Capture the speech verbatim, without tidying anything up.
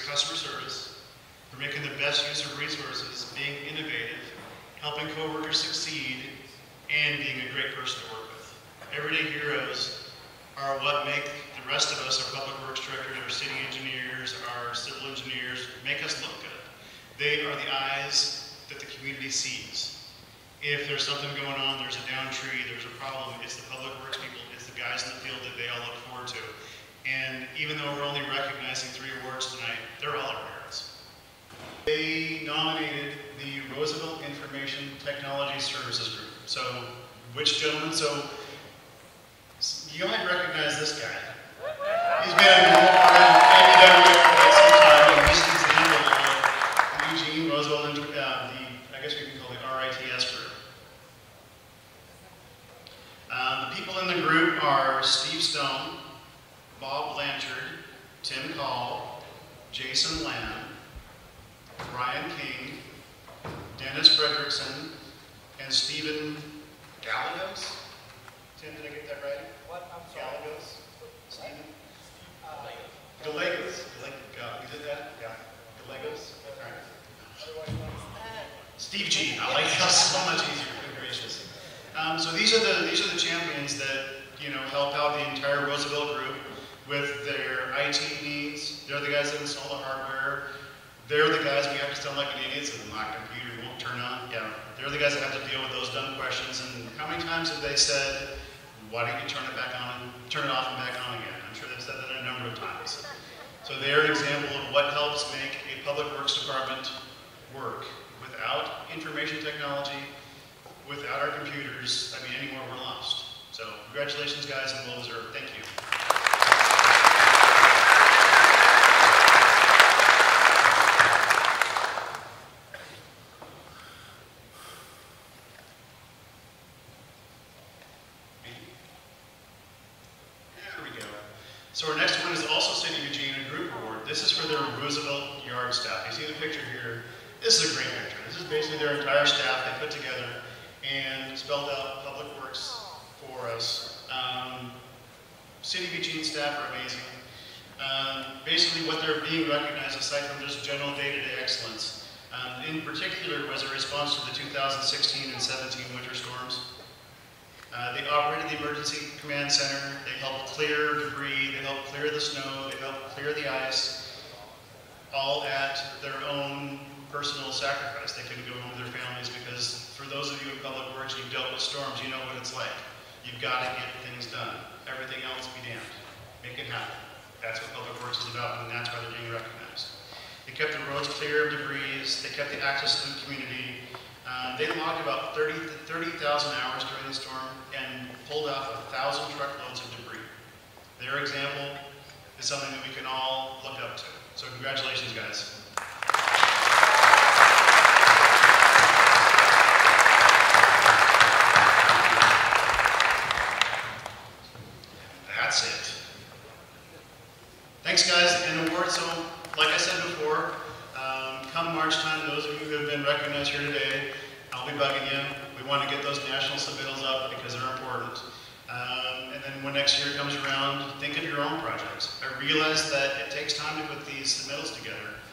customer service, for making the best use of resources, being innovative, helping coworkers succeed, and being a great person to work with. Everyday heroes are what make the rest of us, our public works directors, our city engineers, our civil engineers, make us look good. They are the eyes that the community sees. If there's something going on, there's a down tree, there's a problem, it's the public works people, it's the guys in the field that they all look forward to. And even though we're only recognizing three awards tonight, they're all our heroes. They nominated the Roosevelt Information Technology Services Group. So, which gentleman? So, you might recognize this guy. He's been around A B W for quite some time, and he's an example of the Eugene Roosevelt, uh, the, I guess we can call the R I T S group. Uh, the people in the group are Steve Stone, Bob Blanchard, Tim Call, Jason Lamb, Brian King, Dennis Fredrickson, and Stephen Gallegos. Tim, did I get that right? What? I'm sorry. Gallegos? Stephen? Uh, Gallegos. Gallegos. You did that? Yeah. Gallegos? All right. Steve G. I like that so much easier. Good gracious. Um, so these are the these are the champions that you know help out the entire Roosevelt group with their I T needs. They're the guys that install the hardware. They're the guys we have to sound like an idiot and my computer won't turn on. Yeah. They're the guys that have to deal with those dumb questions. And how many times have they said, why don't you turn it back on and turn it off and back on again? I'm sure they've said that a number of times. So they're an example of what helps make a public works department work. Without information technology, without our computers, I mean, anymore we're lost. So congratulations guys, and well deserved. Thank you. So our next one is also City of Eugene, a group award. This is for their Roosevelt Yard staff. You see the picture here. This is a great picture. This is basically their entire staff they put together and spelled out public works for us. Um, City of Eugene staff are amazing. Um, basically what they're being recognized aside from just general day-to-day excellence. Um, in particular was a response to the two thousand sixteen and seventeen winter storms. Uh, they operated the emergency command center, they helped clear debris, they helped clear the snow, they helped clear the ice, all at their own personal sacrifice. They couldn't go home with their families because for those of you in public works, you've dealt with storms, you know what it's like. You've got to get things done. Everything else be damned. Make it happen. That's what public works is about, and that's why they're being recognized. They kept the roads clear of debris, they kept the access to the community. Um, they logged about thirty thousand hours during the storm and pulled off a thousand truckloads of debris. Their example is something that we can all look up to. So congratulations, guys. That's it. Thanks, guys. And awards. So, like I said before, um, come March time, those of you who have been recognized here today, I'll be bugging you. We want to get those national submittals up because they're important. Um, and then when next year comes around, think of your own projects. I realize that it takes time to put these submittals together.